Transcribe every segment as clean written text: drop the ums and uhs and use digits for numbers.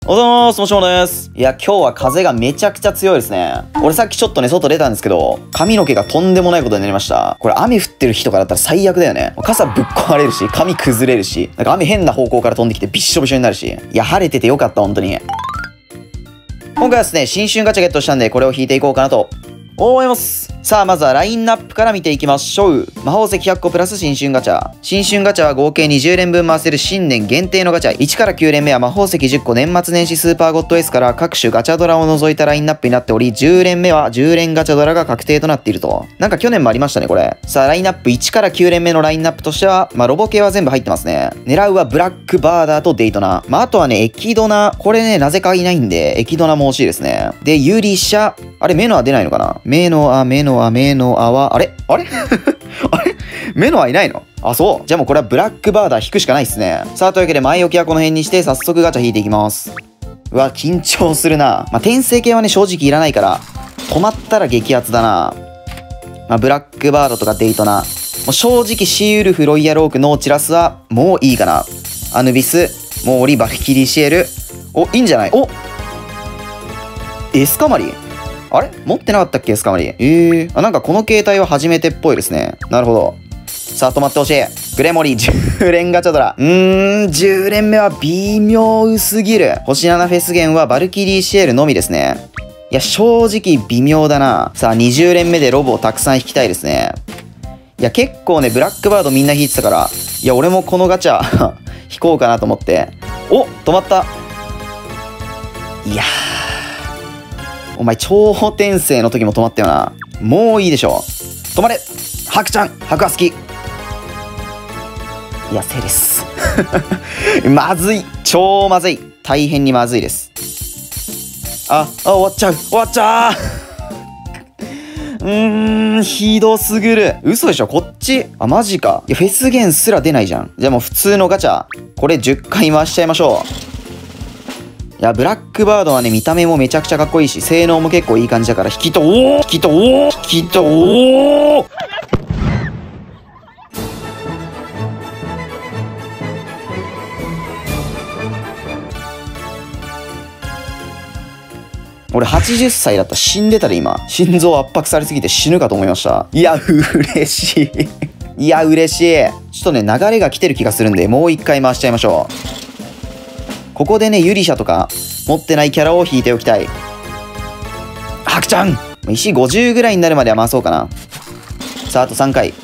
おはようございます。もしもです。いや、今日は風がめちゃくちゃ強いですね。俺さっきちょっとね、外出たんですけど、髪の毛がとんでもないことになりました。これ雨降ってる日とかだったら最悪だよね。傘ぶっ壊れるし、髪崩れるし、なんか雨変な方向から飛んできてびっしょびしょになるし。いや、晴れててよかった、本当に。今回はですね、新春ガチャゲットしたんで、これを引いていこうかなと思います。さあ、まずはラインナップから見ていきましょう。魔法石100個プラス新春ガチャ。新春ガチャは合計20連分回せる新年限定のガチャ。1から9連目は魔法石10個年末年始スーパーゴッド S から各種ガチャドラを除いたラインナップになっており、10連目は10連ガチャドラが確定となっていると。なんか去年もありましたね、これ。さあ、ラインナップ1から9連目のラインナップとしては、ロボ系は全部入ってますね。狙うはブラックバーダーとデイトナ。あとはね、エキドナ。これね、なぜかいないんで、エキドナも欲しいですね。で、ユリシャ。あれ、メノア出ないのかな？メノアは、あれあれメノアいないの？あ、そう。じゃあもうこれはブラックバーダー引くしかないっすね。さあ、というわけで前置きはこの辺にして早速ガチャ引いていきます。うわ、緊張するな。転生系はね、正直いらないから、止まったら激アツだな。ブラックバードとかデイトナ。もう正直シーウルフ、ロイヤルオーク、ノーチラスはもういいかな。アヌビス、モーリ、バルキリーシエル。お、いいんじゃない？おエスカマリあれ持ってなかったっけエスカマリ。なんかこの形態は初めてっぽいですね。なるほど。さあ、止まってほしい。グレモリ10連ガチャドラ。10連目は微妙すぎる。星7フェスゲンはバルキリーシエルのみですね。いや、正直微妙だな。さあ、20連目でロボをたくさん引きたいですね。いや、結構ね、ブラックバードみんな引いてたから、いや、俺もこのガチャ引こうかなと思って。お、止まった。いやー。お前、超転生の時も止まったよな。もういいでしょ。止まれハクちゃんハクは好き。いや、セレス。まずい。超まずい。大変にまずいです。終わっちゃう。終わっちゃう。ひどすぎる。嘘でしょこっち。マジか。いや、フェスゲンすら出ないじゃん。じゃあもう普通のガチャ。これ10回回しちゃいましょう。いや、ブラックバードはね、見た目もめちゃくちゃかっこいいし、性能も結構いい感じだから、引きとおー俺80歳だった。死んでたで今。心臓圧迫されすぎて死ぬかと思いました。いや、嬉しい。いや、嬉しい。ちょっとね、流れが来てる気がするんで、もう一回回しちゃいましょう。ここでね、ユリシャとか持ってないキャラを引いておきたい。ハクちゃん石50ぐらいになるまでは回そうかな。さあ、あと3回。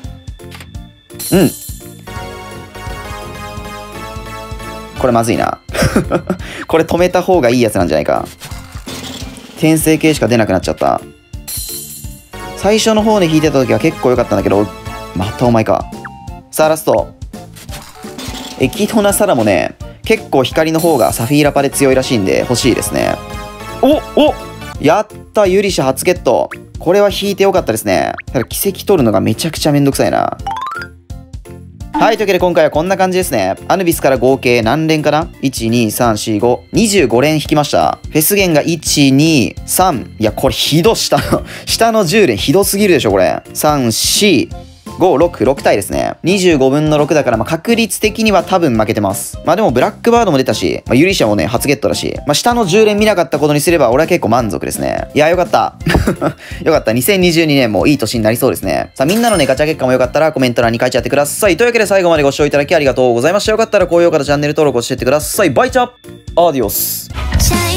これまずいな。これ止めた方がいいやつなんじゃないか。転生系しか出なくなっちゃった。最初の方で引いてた時は結構良かったんだけど、またお前か。さあ、ラスト。エキドナサラもね、結構光の方がサフィーラパで強いらしいんで欲しいですね。やったユリシャ初ゲット。これは引いてよかったですね。ただ奇跡取るのがめちゃくちゃめんどくさいな。はい、というわけで今回はこんな感じですね。アヌビスから合計何連かな ?1、2、3、4、5。25連引きました。フェスゲンが1、2、3。いや、これひど下の10連ひどすぎるでしょ、これ。3、4。5、6、6体ですね。25分の6だから、確率的には多分負けてます。でもブラックバードも出たし、ユリシャもね、初ゲットだし、下の10連見なかったことにすれば、俺は結構満足ですね。いや、よかった。よかった。2022年もいい年になりそうですね。さあ、みんなのね、ガチャ結果もよかったらコメント欄に書いちゃってください。というわけで最後までご視聴いただきありがとうございました。よかったら高評価とチャンネル登録をしてってください。バイチャアディオス。